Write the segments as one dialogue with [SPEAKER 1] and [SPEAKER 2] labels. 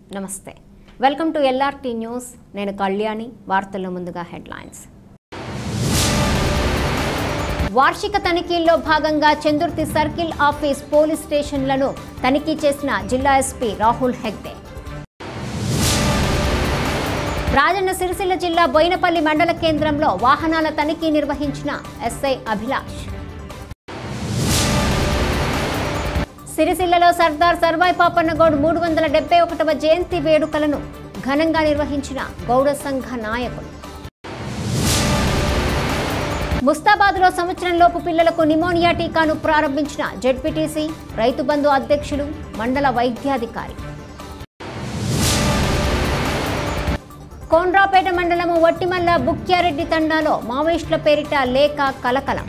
[SPEAKER 1] నమస్తే welcome to LRT news నేను కళ్యాణి వార్తల్లో ముందుగా హెడ్లైన్స్ వార్షిక తనిఖీల్లో భాగంగా చందుర్తి సర్కిల్ ఆఫీస్ పోలీస్ స్టేషన్లను తనిఖీ చేసిన జిల్లా ఎస్పీ రాహుల్ హెగ్డే రాజన్న సిరిసిల్ల జిల్లా బోయినపల్లి మండల కేంద్రంలో వాహనాల తనిఖీ నిర్వహించిన ఎస్ఐ అభిలాష్ సిరిసిల్లలో సర్దార్ సర్వాయి పాపన్న గౌడ్ 371వ జయంతి వేడుకలను ఘనంగా నిర్వహించిన గౌడ సంఘ నాయకులు ముస్తాబాద్లో సంవత్సరంలోపు పిల్లలకు నిమోనియా టీకాను ప్రారంభించిన జెడ్పీటీసీ రైతు బంధు అధ్యక్షులు మండల వైద్యాధికారి కోన్రాపేట మండలము వట్టిమల్ల బుక్యారెడ్డి తండాలో మావోయిస్టుల పేరిట లేఖ కలకలం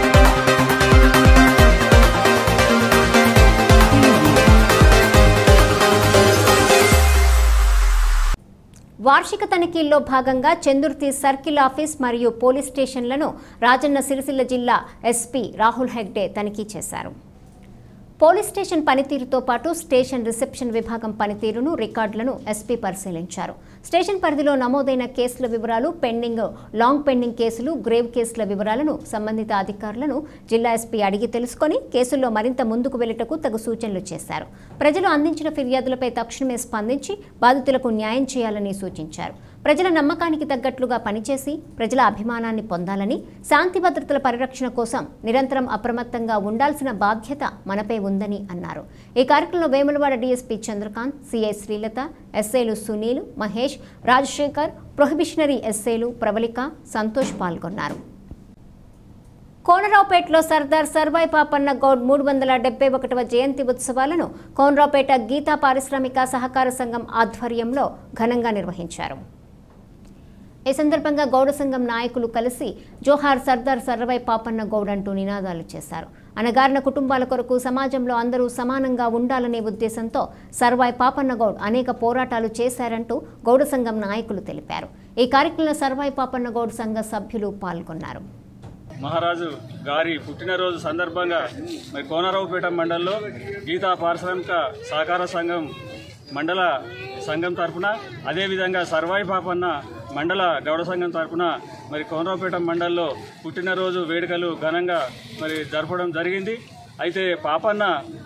[SPEAKER 1] వార్షిక తనిఖీల్లో భాగంగా చందుర్తి సర్కిల్ ఆఫీస్ మరియు పోలీస్ స్టేషన్లను రాజన్న సిరిసిల్ల జిల్లా ఎస్పీ రాహుల్ హెగ్డే తనిఖీ చేశారు. పోలీస్ స్టేషన్ పనితీరుతో పాటు స్టేషన్ రిసెప్షన్ విభాగం పనితీరును రికార్డులను ఎస్పీ పరిశీలించారు. స్టేషన్ పరిధిలో నమోదైన కేసుల వివరాలు, పెండింగ్, లాంగ్ పెండింగ్ కేసులు, గ్రేవ్ కేసుల వివరాలను సంబంధిత అధికారులను జిల్లా ఎస్పీ అడిగి తెలుసుకొని కేసుల్లో మరింత ముందుకు వెళ్లేటకు తగు సూచనలు చేశారు. ప్రజలు అందించిన ఫిర్యాదులపై తక్షణమే స్పందించి బాధితులకు న్యాయం చేయాలని సూచించారు. ప్రజల నమ్మకానికి తగ్గట్లుగా పనిచేసి ప్రజల అభిమానాన్ని పొందాలని, శాంతి భద్రతల పరిరక్షణ కోసం నిరంతరం అప్రమత్తంగా ఉండాల్సిన బాధ్యత మనపై ఉందని అన్నారు. ఈ కార్యక్రమంలో వేములవాడ డీఎస్పీ చంద్రకాంత్, సిఐ శ్రీలత, ఎస్ఐలు సునీల్, మహేష్, రాజశేఖర్, ప్రొహిబిషనరీ ఎస్ఐలు ప్రవళిక, సంతోష్ పాల్గొన్నారు. కోనరావుపేటలో సర్దార్ సర్వాయి పాపన్న గౌడ్ 371వ జయంతి ఉత్సవాలను కోనరావుపేట గీతా పారిశ్రామిక సహకార సంఘం ఆధ్వర్యంలో ఘనంగా నిర్వహించారు. ఈ సందర్భంగా గౌడ సంఘం నాయకులు కలిసి జోహార్ సర్దార్ సర్వాయి పాపన్న గౌడ్ అంటూ నినాదాలు చేశారు. అణగారిన కుటుంబాల కొరకు సమాజంలో అందరూ సమానంగా ఉండాలనే ఉద్దేశంతో సర్వాయి పాపన్న గౌడ్ అనేక పోరాటాలు చేశారంటూ గౌడ సంఘం నాయకులు తెలిపారు. ఈ కార్యక్రమంలో సర్వాయి పాపన్న గౌడ్ సంఘ సభ్యులు పాల్గొన్నారు.
[SPEAKER 2] మహారాజు గారి పుట్టినరోజు సందర్భంగా మరి కోనరావుపేట మండలంలో గీతా పారిశ్రామిక సహకార సంఘం మండల సంఘం తరఫున, అదేవిధంగా సర్వాయి పాపన్న మండల గౌడ సంఘం తరఫున మరి కోనరావుపేట మండలంలో పుట్టినరోజు వేడుకలు ఘనంగా మరి జరపడం జరిగింది. అయితే పాపన్న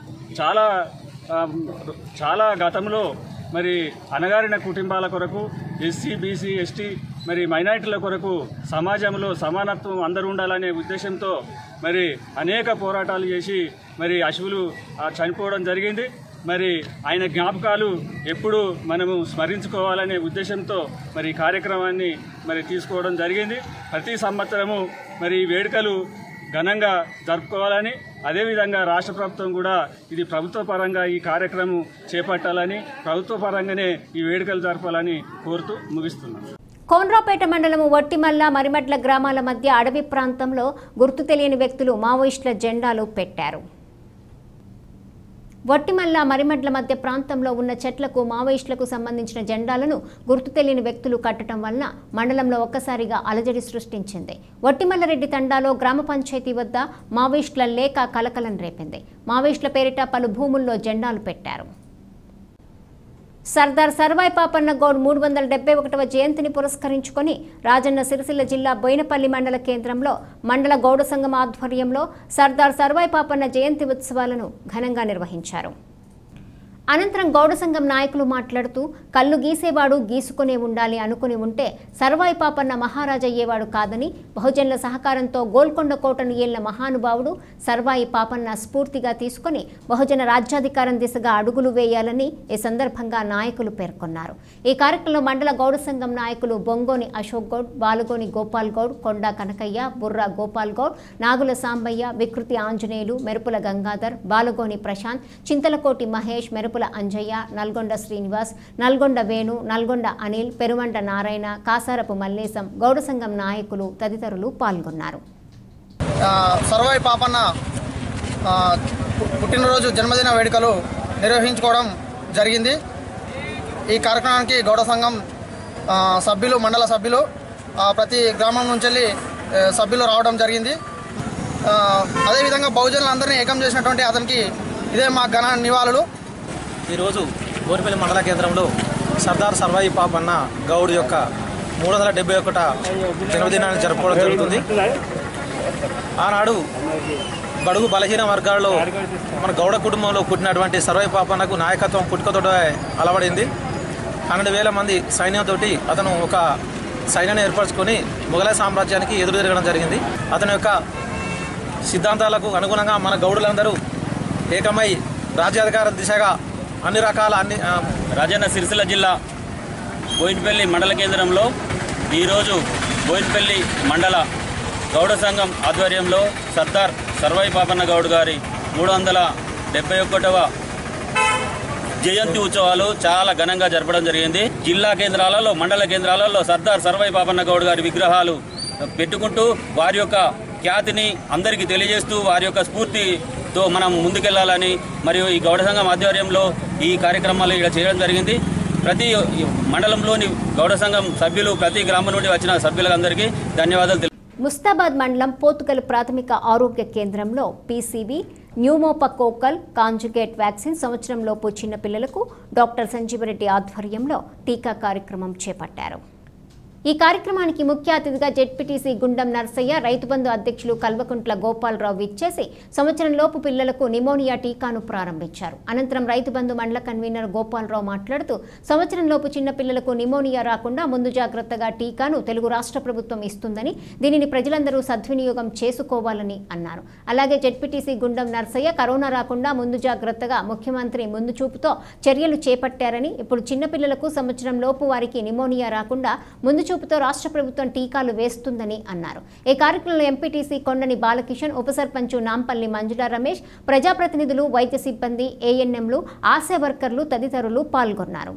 [SPEAKER 2] చాలా గతంలో మరి అణగారిన కుటుంబాల కొరకు, ఎస్సీ, బీసీ, ఎస్టీ, మరి మైనారిటీల కొరకు సమాజంలో సమానత్వం అందరూ ఉండాలనే ఉద్దేశంతో మరి అనేక పోరాటాలు చేసి మరి అశువులు చనిపోవడం జరిగింది. మరి ఆయన జ్ఞాపకాలు ఎప్పుడు మనము స్మరించుకోవాలనే ఉద్దేశంతో మరి ఈ కార్యక్రమాన్ని మరి తీసుకోవడం జరిగింది. ప్రతి సంవత్సరము మరి ఈ వేడుకలు ఘనంగా జరుపుకోవాలని, అదేవిధంగా రాష్ట్ర ప్రభుత్వం కూడా ఇది ప్రభుత్వ పరంగా ఈ కార్యక్రమం చేపట్టాలని, ప్రభుత్వ పరంగానే ఈ వేడుకలు జరపాలని కోరుతూ ముగిస్తున్నాం.
[SPEAKER 1] కోన్రాపేట మండలము వట్టిమల్ల, మరిమడ్ల గ్రామాల మధ్య అడవి ప్రాంతంలో గుర్తు తెలియని వ్యక్తులు మావోయిస్టుల జెండాలు పెట్టారు. వట్టిమల్ల, మరిమడ్ల మధ్య ప్రాంతంలో ఉన్న చెట్లకు మావోయిస్టులకు సంబంధించిన జెండాలను గుర్తు తెలియని వ్యక్తులు కట్టడం వలన మండలంలో ఒక్కసారిగా అలజడి సృష్టించింది. వట్టిమల్లరెడ్డి తండాలో గ్రామ పంచాయతీ వద్ద మావోయిస్టుల లేఖ కలకలం రేపింది. మావోయిస్టుల పేరిట పలు భూముల్లో జెండాలు పెట్టారు. సర్దార్ సర్వాయి పాపన్న గౌడ్ 371వ జయంతిని పురస్కరించుకొని రాజన్న సిరిసిల్ల జిల్లా బోయినపల్లి మండల కేంద్రంలో మండల గౌడ సంఘం ఆధ్వర్యంలో సర్దార్ సర్వాయి పాపన్న జయంతి ఉత్సవాలను ఘనంగా నిర్వహించారు. అనంతరం గౌడ సంఘం నాయకులు మాట్లాడుతూ కళ్ళు గీసేవాడు గీసుకునే ఉండాలి అనుకుని ఉంటే సర్వాయి పాపన్న మహారాజయ్యేవాడు కాదని, బహుజనుల సహకారంతో గోల్కొండ కోటను ఏళ్ల మహానుభావుడు సర్వాయి పాపన్న స్ఫూర్తిగా తీసుకుని బహుజన రాజ్యాధికారం దిశగా అడుగులు వేయాలని ఈ సందర్భంగా నాయకులు పేర్కొన్నారు. ఈ కార్యక్రమంలో మండల గౌడ సంఘం నాయకులు బొంగోని అశోక్ గౌడ్, బాలుగోని గోపాల్ గౌడ్, కొండా కనకయ్య, బుర్రా గోపాల్ గౌడ్, నాగుల సాంబయ్య, వికృతి ఆంజనేయులు, మెరుపుల గంగాధర్, బాలుగోని ప్రశాంత్, చింతలకోటి మహేష్, మెరుపుల అంజయ్య, నల్గొండ శ్రీనివాస్, నల్గొండ వేణు, నల్గొండ అనిల్, పెరుమండ నారాయణ, కాసారపు మల్లేశం, గౌడ సంఘం నాయకులు తదితరులు పాల్గొన్నారు.
[SPEAKER 3] సర్వాయి పాపన్న పుట్టినరోజు జన్మదిన వేడుకలు నిర్వహించుకోవడం జరిగింది. ఈ కార్యక్రమానికి గౌడ సంఘం సభ్యులు, మండల సభ్యులు, ప్రతి గ్రామం నుంచి వెళ్ళి సభ్యులు రావడం జరిగింది. అదేవిధంగా బహుజనులందరినీ ఏకం చేసినటువంటి అతనికి ఇదే మా ఘన నివాళులు.
[SPEAKER 4] ఈరోజు బోయినపల్లి మండల కేంద్రంలో సర్దార్ సర్వాయి పాపన్న గౌడ్ యొక్క 371 జన్మదినాన్ని జరుపుకోవడం జరుగుతుంది. ఆనాడు బడుగు బలహీన వర్గాల్లో మన గౌడ కుటుంబంలో పుట్టినటువంటి సర్వాయి పాపన్నకు నాయకత్వం పుట్టుకతోట అలవడింది. 12,000 మంది సైన్యంతో అతను ఒక సైన్యాన్ని ఏర్పరచుకొని మొఘలాయ సామ్రాజ్యానికి ఎదురు తిరగడం జరిగింది. అతని యొక్క సిద్ధాంతాలకు అనుగుణంగా మన గౌడులందరూ ఏకమై రాజ్యాధికార దిశగా అన్ని రకాల
[SPEAKER 5] రాజన్న సిరిసిల్ల జిల్లా బోయినపల్లి మండల కేంద్రంలో ఈరోజు బోయినపల్లి మండల గౌడ సంఘం ఆధ్వర్యంలో సర్దార్ సర్వాయి పాపన్న గౌడ్ గారి 371వ జయంతి ఉత్సవాలు చాలా ఘనంగా జరపడం జరిగింది. జిల్లా కేంద్రాలలో మండల కేంద్రాలలో సర్దార్ సర్వాయి పాపన్న గౌడ్ గారి విగ్రహాలు పెట్టుకుంటూ వారి యొక్క ఖ్యాతిని అందరికీ తెలియజేస్తూ వారి యొక్క స్ఫూర్తితో మనం ముందుకెళ్లాలని మరియు ఈ గౌడ సంఘం ఆధ్వర్యంలో ఈ కార్యక్రమాలు ఇక్కడ చేయడం జరిగింది. ప్రతి మండలంలోని గౌడ సంఘం సభ్యులు ప్రతి గ్రామం నుండి వచ్చిన సభ్యులందరికీ ధన్యవాదాలు.
[SPEAKER 1] ముస్తాబాద్ మండలం పోతుగల్ ప్రాథమిక ఆరోగ్య కేంద్రంలో పీసీవీ న్యూమోపకోకల్ కాంజుగేట్ వ్యాక్సిన్ సంవత్సరంలోపు చిన్నపిల్లలకు డాక్టర్ సంజీవరెడ్డి ఆధ్వర్యంలో టీకా కార్యక్రమం చేపట్టారు. ఈ కార్యక్రమానికి ముఖ్య అతిథిగా జెడ్పీటీసీ గుండం నర్సయ్య, రైతు బంధు అధ్యక్షులు కల్వకుంట్ల గోపాలరావు విచ్చేసి సంవత్సరంలోపు పిల్లలకు నిమోనియా టీకాను ప్రారంభించారు. అనంతరం రైతు బంధు మండల కన్వీనర్ గోపాలరావు మాట్లాడుతూ సంవత్సరంలోపు చిన్న పిల్లలకు నిమోనియా రాకుండా ముందు జాగ్రత్తగా టీకాను తెలుగు రాష్ట్ర ప్రభుత్వం ఇస్తుందని, దీనిని ప్రజలందరూ సద్వినియోగం చేసుకోవాలని అన్నారు. అలాగే జెడ్పీటీసీ గుండం నర్సయ్య కరోనా రాకుండా ముందు జాగ్రత్తగా ముఖ్యమంత్రి ముందు చూపుతో చర్యలు చేపట్టారని, ఇప్పుడు చిన్నపిల్లలకు సంవత్సరంలోపు వారికి నిమోనియా రాకుండా ముందు చూపుతో రాష్ట్ర ప్రభుత్వం టీకాలు వేస్తుందని అన్నారు. ఈ కార్యక్రమంలో ఎంపీటీసీ కొండని బాలకిషన్, ఉప సర్పంచ్ నాంపల్లి మంజుల రమేష్, ప్రజాప్రతినిధులు, వైద్య సిబ్బంది, ఏఎన్ఎంలు, ఆశా వర్కర్లు తదితరులు పాల్గొన్నారు.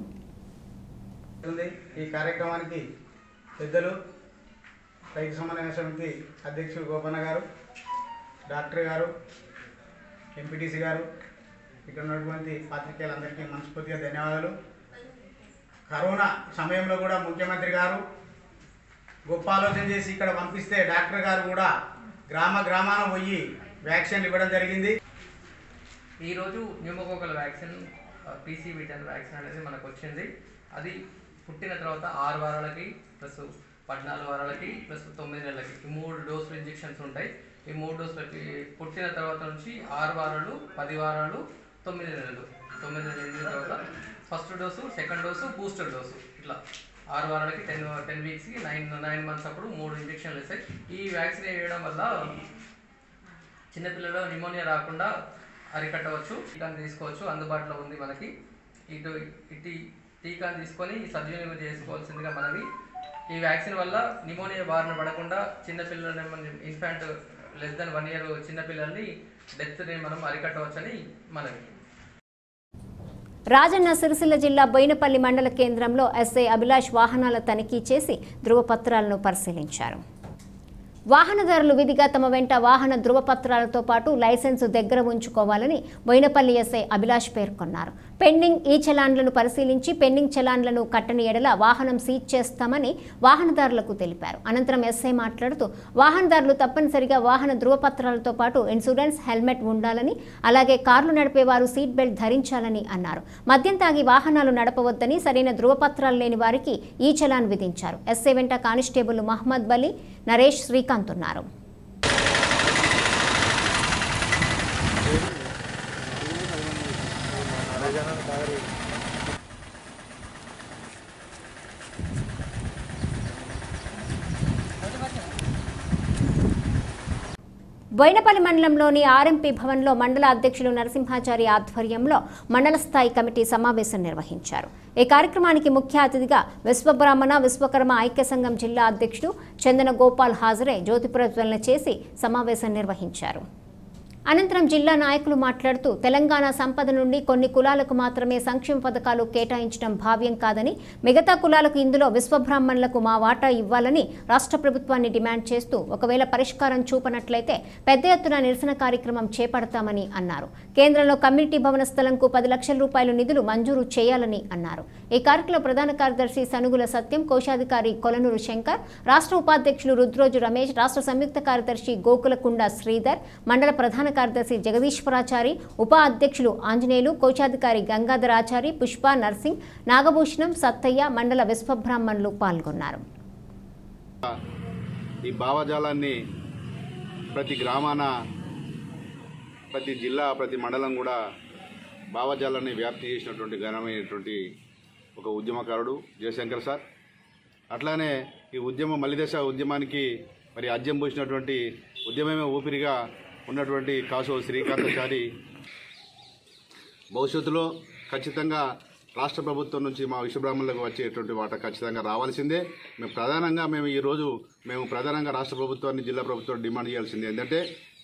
[SPEAKER 6] ఈ కార్యక్రమానికి పెద్దలు రైతు సమన్వయ సమితి అధ్యక్షులు గోపన్న గారు, డాక్టర్ గారు, ఎంపీటీసీ గారు, ఇక్కడ ఉన్నటువంటి పాత్రికేయులందరికీ మనస్ఫూర్తిగా ధన్యవాదాలు. కరోనా సమయంలో కూడా ముఖ్యమంత్రి గారు గొప్ప ఆలోచన చేసి ఇక్కడ పంపిస్తే డాక్టర్ గారు కూడా గ్రామాన పోయి వ్యాక్సిన్ ఇవ్వడం జరిగింది.
[SPEAKER 7] ఈరోజు న్యూమోకోకల్ వ్యాక్సిన్ పీసీవీ10 వ్యాక్సిన్ అనేది మనకు వచ్చింది. అది పుట్టిన తర్వాత 6 వారాలకి ప్లస్ 14 వారాలకి ప్లస్ 9 నెలలకి ఈ 3 డోసులు ఇంజెక్షన్స్ ఉంటాయి. ఈ 3 డోసులకి పుట్టిన తర్వాత నుంచి 6 వారాలు, 10 వారాలు, 9 నెలలు, 9 నెలల తర్వాత first dose, second dose, booster dose, ఇట్లా 6 వారాలకి 10 వీక్స్కి 9 మంత్స్ అప్పుడు 3 ఇంజెక్షన్లు ఇస్తాయి. ఈ వ్యాక్సిన్ వేయడం వల్ల చిన్నపిల్లలు నిమోనియా రాకుండా అరికట్టవచ్చు. టీకాను తీసుకోవచ్చు, అందుబాటులో ఉంది మనకి. ఇటు టీకాను తీసుకొని సద్వినియోగం చేసుకోవాల్సిందిగా మనవి. ఈ వ్యాక్సిన్ వల్ల నిమోనియా బారిన పడకుండా చిన్నపిల్లలని, ఇన్ఫాంట్ లెస్ దెన్ 1 year చిన్నపిల్లల్ని డెత్ని మనం అరికట్టవచ్చని మనవి.
[SPEAKER 1] రాజన్న సిరిసిల్ల జిల్లా బోయినపల్లి మండల కేంద్రంలో ఎస్ఐ అభిలాష్ వాహనాల తనిఖీ చేసి ధృవపత్రాలను పరిశీలించారు. వాహనదారులు విధిగా తమ వెంట వాహన ధృవపత్రాలతో పాటు లైసెన్సు దగ్గర ఉంచుకోవాలని బోయినపల్లి ఎస్ఐ అభిలాష్ పేర్కొన్నారు. పెండింగ్ ఈ చలాన్లను పరిశీలించి పెండింగ్ చలాన్లను కట్టని ఎడల వాహనం సీజ్ చేస్తామని వాహనదారులకు తెలిపారు. అనంతరం ఎస్ఐ మాట్లాడుతూ వాహనదారులు తప్పనిసరిగా వాహన ధృవపత్రాలతో పాటు ఇన్సూరెన్స్, హెల్మెట్ ఉండాలని, అలాగే కార్లు నడిపేవారు సీట్ బెల్ట్ ధరించాలని అన్నారు. మద్యం తాగి వాహనాలు నడపవద్దని, సరైన ధృవపత్రాలు లేని వారికి ఈ చలాన్ విధించారు. ఎస్ఐ వెంట కానిస్టేబుల్ మహమ్మద్ బలి, నరేష్, శ్రీకాంత్ ఉన్నారు. బోయినపల్లి మండలంలోని ఆర్ఎంపీ భవన్లో మండల అధ్యక్షులు నరసింహాచారి ఆధ్వర్యంలో మండల స్థాయి కమిటీ సమావేశం నిర్వహించారు. ఈ కార్యక్రమానికి ముఖ్య అతిథిగా విశ్వబ్రాహ్మణ విశ్వకర్మ ఐక్య సంఘం జిల్లా అధ్యక్షుడు చందన గోపాల్ హాజరై జ్యోతి ప్రజ్వలన చేసి సమావేశం నిర్వహించారు. అనంతరం జిల్లా నాయకులు మాట్లాడుతూ తెలంగాణ సంపద నుండి కొన్ని కులాలకు మాత్రమే సంక్షేమ పథకాలు కేటాయించడం భావ్యం కాదని, మిగతా కులాలకు ఇందులో విశ్వబ్రాహ్మణులకు మా వాటా ఇవ్వాలని రాష్ట్ర ప్రభుత్వాన్ని డిమాండ్ చేస్తూ ఒకవేళ పరిష్కారం చూపనట్లయితే పెద్ద ఎత్తున నిరసన కార్యక్రమం చేపడతామని అన్నారు. కేంద్రంలో కమ్యూనిటీ భవన స్థలంకు 10 లక్షల రూపాయలు నిధులు మంజూరు చేయాలని అన్నారు. ఈ కార్యక్రమంలో ప్రధాన కార్యదర్శి సనుగుల సత్యం, కోశాధికారి కొలనూరు శంకర్, రాష్ట్ర ఉపాధ్యక్షులు రుద్రోజు రమేష్, రాష్ట్ర సంయుక్త కార్యదర్శి గోకులకుండ శ్రీధర్, మండల ప్రధాన కార్యదర్శి జగదీశ్వరాచారి, ఉప అధ్యక్షులు ఆంజనేయులు, కోశాధికారి గంగాధరాచారి, పుష్ప, నర్సింగ్, నాగభూషణం, సత్తయ్య, మండల విశ్వబ్రాహ్మణులు పాల్గొన్నారు.
[SPEAKER 8] ఈ భావజాలాన్ని ప్రతి గ్రామాన, ప్రతి జిల్లా, ప్రతి మండలం కూడా భావజాలాన్ని వ్యాప్తి చేసినటువంటి ఘనమైనటువంటి ఒక ఉద్యమకారుడు జయశంకర్ సార్. అట్లానే ఈ ఉద్యమ మలిదశ ఉద్యమానికి మరి అద్యం పోసినటువంటి ఉద్యమమే ఊపిరిగా ఉన్నటువంటి కాసో శ్రీకాంతాచారి భవిష్యత్తులో ఖచ్చితంగా రాష్ట్ర ప్రభుత్వం నుంచి మా విశ్వబ్రాహ్మణులకు వచ్చేటువంటి వాటా ఖచ్చితంగా రావాల్సిందే. మేము ప్రధానంగా రాష్ట్ర ప్రభుత్వాన్ని, జిల్లా ప్రభుత్వాన్ని డిమాండ్ చేయాల్సింది ఏంటంటే,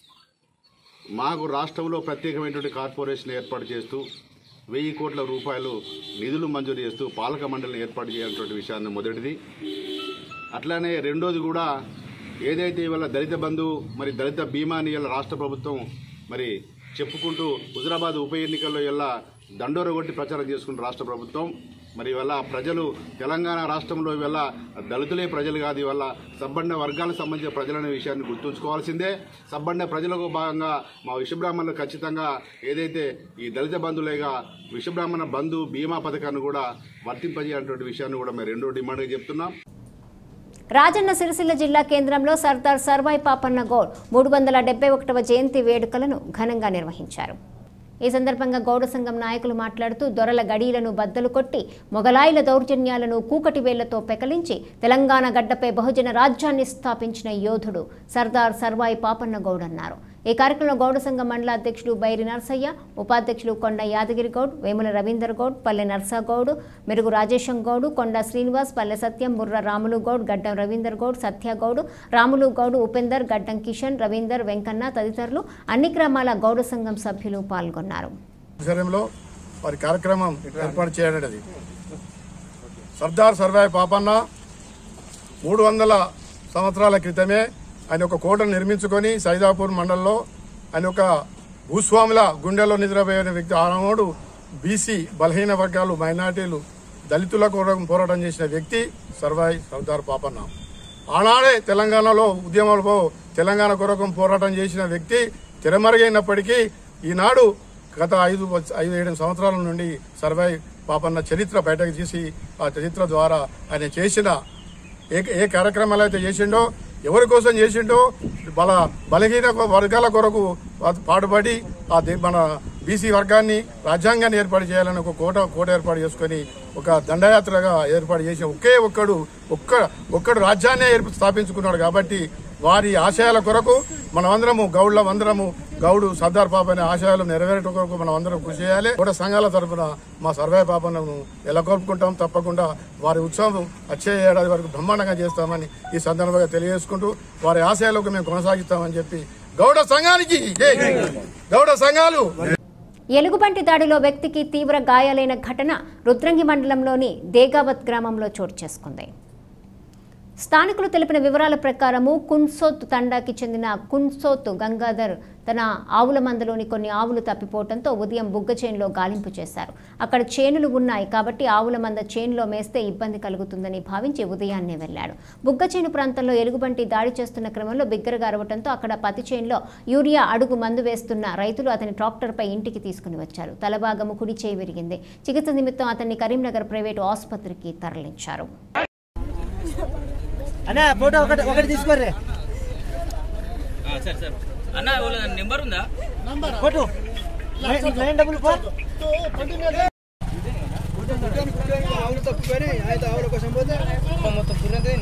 [SPEAKER 8] మాకు రాష్ట్రంలో ప్రత్యేకమైనటువంటి కార్పొరేషన్ ఏర్పాటు చేస్తూ 1000 కోట్ల రూపాయలు నిధులు మంజూరు చేస్తూ పాలక మండలిని ఏర్పాటు చేయాలన్నటువంటి విషయాన్ని మొదటిది. అట్లానే రెండోది కూడా ఏదైతే ఇవాళ దళిత బంధు మరి దళిత బీమాని ఇలా రాష్ట్ర ప్రభుత్వం మరి చెప్పుకుంటూ హుజరాబాద్ ఉప ఎన్నికల్లో ఇలా దండోర కొట్టి ప్రచారం చేసుకుంటూ రాష్ట్ర ప్రభుత్వం మరి ఇవాళ ప్రజలు తెలంగాణ రాష్ట్రంలో ఇవాళ దళితులే ప్రజలు కాదు, ఇవాళ సబ్బండ వర్గాలకు సంబంధించిన ప్రజలనే విషయాన్ని గుర్తుంచుకోవాల్సిందే. సబ్బండ ప్రజలకు భాగంగా మా విశ్వబ్రాహ్మణులు ఖచ్చితంగా ఏదైతే ఈ దళిత బంధువులేగా విశ్వబ్రాహ్మణ బంధు బీమా పథకాన్ని కూడా వర్తింపజేయాలన్నటువంటి విషయాన్ని కూడా మేము రెండో డిమాండ్గా చెప్తున్నాం.
[SPEAKER 1] రాజన్న సిరిసిల్ల జిల్లా కేంద్రంలో సర్దార్ సర్వాయి పాపన్న గౌడ్ 371వ జయంతి వేడుకలను ఘనంగా నిర్వహించారు. ఈ సందర్భంగా గౌడ సంఘం నాయకులు మాట్లాడుతూ దొరల గడీలను బద్దలు కొట్టి మొగలాయిల దౌర్జన్యాలను కూకటి వేళ్లతో పెకలించి తెలంగాణ గడ్డపై బహుజన రాజ్యాన్ని స్థాపించిన యోధుడు సర్దార్ సర్వాయి పాపన్న గౌడ్ అన్నారు. ఈ కార్యక్రమంలో గౌడ సంఘం మండల అధ్యక్షుడు బైరి నర్సయ్య, ఉపాధ్యక్షులు కొండ యాదగిరి గౌడ్, వేముల రవీందర్ గౌడ్, పల్లె నర్సాగౌడ్, మెరుగు రాజేశం గౌడ్, కొండ శ్రీనివాస్, పల్లె సత్యం, బుర్ర రాములు గౌడ్, గడ్డం రవీందర్ గౌడ్, సత్యగౌడ్, రాములు గౌడ్, ఉపేందర్, గడ్డం కిషన్, రవీందర్, వెంకన్న తదితరులు అన్ని గ్రామాల గౌడ సంఘం సభ్యులు పాల్గొన్నారు.
[SPEAKER 9] వారి కార్యక్రమం ఏర్పాటు చేయడది సర్దార్ సర్వాయి పాపన్న 300 సంవత్సరాల క్రితమే ఆయన ఒక కోటను నిర్మించుకొని సైదాపూర్ మండలంలో ఆయన ఒక భూస్వాముల గుండెల్లో నిద్రపోయిన వ్యక్తి. ఆనాడు బీసీ బలహీన వర్గాలు, మైనార్టీలు, దళితుల కొరకు పోరాటం చేసిన వ్యక్తి సర్దార్ పాపన్న. ఆనాడే తెలంగాణలో ఉద్యమంలో తెలంగాణ కొరకు పోరాటం చేసిన వ్యక్తి తెరమరుగైనప్పటికీ ఈనాడు గత 5-7 సంవత్సరాల నుండి సర్వాయి పాపన్న చరిత్ర బయటకు తీసి ఆ చరిత్ర ద్వారా ఆయన చేసిన ఏ కార్యక్రమాలు అయితే చేసిండో, ఎవరి కోసం చేసిండో, బలహీన వర్గాల కొరకు పాటుపడి మన బీసీ వర్గాన్ని, రాజ్యాంగాన్ని ఏర్పాటు చేయాలని ఒక కోట ఏర్పాటు చేసుకుని ఒక దండయాత్రగా ఏర్పాటు చేసి ఒక్కడు రాజ్యాన్ని స్థాపించుకున్నాడు. కాబట్టి వారి ఆశయాల కొరకు మనమందరము గౌడు సర్దార్ పాపన్న ఆశయాలు నెరవేరటం కొరకు మనం అందరం కృషి చేయాలి. కూడా సంఘాల తరఫున మా సర్వాయి పాపన్నను ఎలకొల్పుకుంటాం. తప్పకుండా వారి ఉత్సవం వచ్చే ఏడాది వరకు బ్రహ్మాండంగా చేస్తామని ఈ సందర్భంగా తెలియజేసుకుంటూ వారి ఆశయాలకు మేము కొనసాగిస్తామని చెప్పి గౌడ సంఘాలు.
[SPEAKER 1] ఎలుగుబంటి దాడిలో వ్యక్తికి తీవ్ర గాయాలైన ఘటన రుద్రంగి మండలంలోని దేగావత్ గ్రామంలో చోటు చేసుకుంది. స్థానికులు తెలిపిన వివరాల ప్రకారము కున్సోత్ తండాకి చెందిన కున్సోత్ గంగాధర్ తన ఆవుల మందలోని కొన్ని ఆవులు తప్పిపోవడంతో ఉదయం బుగ్గ చేనులో గాలింపు చేశారు. అక్కడ చేనులు ఉన్నాయి కాబట్టి ఆవుల మంద చేనులో మేస్తే ఇబ్బంది కలుగుతుందని భావించి ఉదయాన్నే వెళ్లాడు. బుగ్గ చేను ప్రాంతంలో ఎలుగుబంటి దాడి చేస్తున్న క్రమంలో బిగ్గరగా అరవడంతో అక్కడ పత్తి చేనులో యూరియా అడుగు మందు వేస్తున్న రైతులు అతని ట్రాక్టర్పై ఇంటికి తీసుకుని వచ్చారు. తలభాగము కుడి చేయి విరిగింది. చికిత్స నిమిత్తం అతన్ని కరీంనగర్ ప్రైవేటు ఆసుపత్రికి తరలించారు.
[SPEAKER 10] అన్నా ఫోటో ఒకటి తీసుకోరే.
[SPEAKER 5] సరే సరే అన్న నెంబర్ ఉందా?
[SPEAKER 10] ఫోటో 944 ఆవులు తప్పుకొని అయితే ఆవుల కోసం పోతే మొత్తం పుర్రంతే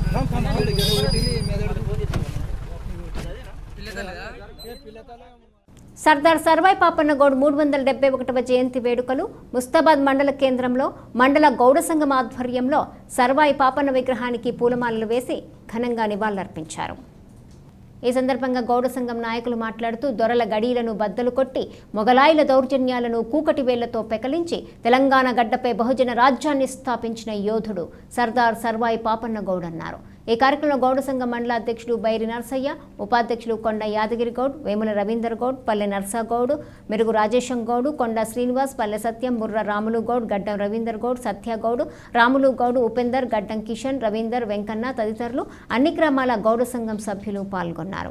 [SPEAKER 1] సర్దార్ సర్వాయి పాపన్న గౌడ్ 371వ జయంతి వేడుకలు ముస్తాబాద్ మండల కేంద్రంలో మండల గౌడ సంఘం ఆధ్వర్యంలో సర్వాయి పాపన్న విగ్రహానికి పూలమాలలు వేసి ఘనంగా నివాళులర్పించారు. ఈ సందర్భంగా గౌడ సంఘం నాయకులు మాట్లాడుతూ దొరల గడీలను బద్దలు కొట్టి మొగలాయిల దౌర్జన్యాలను కూకటి వేళ్లతో పెకలించి తెలంగాణ గడ్డపై బహుజన రాజ్యాన్ని స్థాపించిన యోధుడు సర్దార్ సర్వాయి పాపన్న గౌడ్ అన్నారు. ఈ కార్యక్రమంలో గౌడ సంఘం మండల అధ్యక్షుడు బైరి నర్సయ్య, ఉపాధ్యక్షులు కొండ యాదగిరి గౌడ్, వేముల రవీందర్ గౌడ్, పల్లె నర్సాగౌడ్, మెరుగు రాజేశం గౌడ్, కొండ శ్రీనివాస్, పల్లె సత్యం, బుర్ర రాములు గౌడ్, గడ్డం రవీందర్ గౌడ్, సత్యగౌడ్, రాములు గౌడ్, ఉపేందర్, గడ్డం కిషన్, రవీందర్, వెంకన్న తదితరులు అన్ని గ్రామాల గౌడ సంఘం సభ్యులు పాల్గొన్నారు.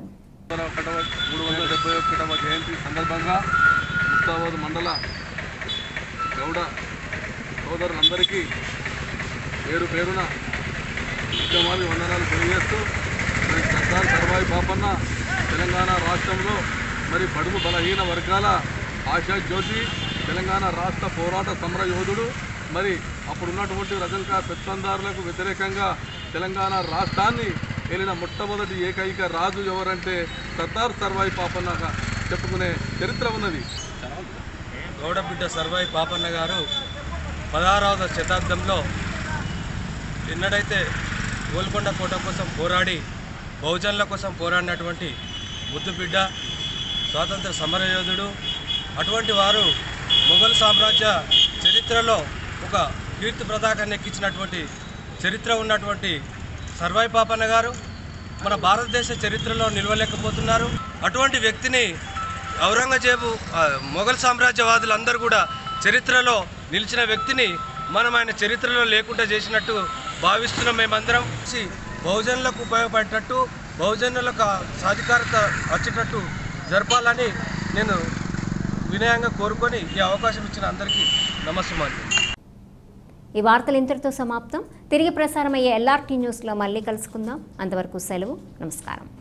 [SPEAKER 11] 371వ జయంతి సందర్భంగా ముస్తాబాద్ మండల గౌడ సోదరులందరికీ పేరు పేరున ఉద్యమాలు వందనాలు తెలియజేస్తూ మరి సర్దార్ సర్వాయి పాపన్న తెలంగాణ రాష్ట్రంలో మరి బడుగు బలహీన వర్గాల ఆశాజ్యోతి, తెలంగాణ రాష్ట్ర పోరాట సమరయోధుడు. మరి అప్పుడున్నటువంటి రజంకా పెత్తందారులకు వ్యతిరేకంగా తెలంగాణ రాష్ట్రాన్ని ఏలిన మొట్టమొదటి ఏకైక రాజు ఎవరంటే సర్దార్ సర్వాయి పాపన్నగా చెప్పుకునే చరిత్ర ఉన్నది.
[SPEAKER 12] గౌడబిడ్డ సర్వాయి పాపన్న గారు 16వ శతాబ్దంలో ఎన్నడైతే గోల్కొండ కోట కోసం పోరాడి బహుజనుల కోసం పోరాడినటువంటి ముద్దుబిడ్డ, స్వాతంత్ర సమరయోధుడు. అటువంటి వారు మొఘల్ సామ్రాజ్య చరిత్రలో ఒక కీర్తి పతాకాన్ని ఎక్కించినటువంటి చరిత్ర ఉన్నటువంటి సర్వాయి పాపన్న గారు మన భారతదేశ చరిత్రలో నిలవలేకపోతున్నారు. అటువంటి వ్యక్తిని ఔరంగజేబు మొఘల్ సామ్రాజ్యవాదులందరూ కూడా చరిత్రలో నిలిచిన వ్యక్తిని మనం ఆయన చరిత్రలో లేకుండా చేసినట్టు భావిస్తున్నాం. మేమందరం బహుజనులకు ఉపయోగపడేటట్టు, బహుజనులకు సాధికారత వచ్చేటట్టు జరపాలని నేను వినయంగా కోరుకొని ఈ అవకాశం ఇచ్చిన అందరికీ నమస్కారం.
[SPEAKER 1] ఈ వార్తలు ఇంతటితో సమాప్తం. తిరిగి ప్రసారమయ్యే LRT న్యూస్లో మళ్ళీ కలుసుకుందాం. అంతవరకు సెలవు. నమస్కారం.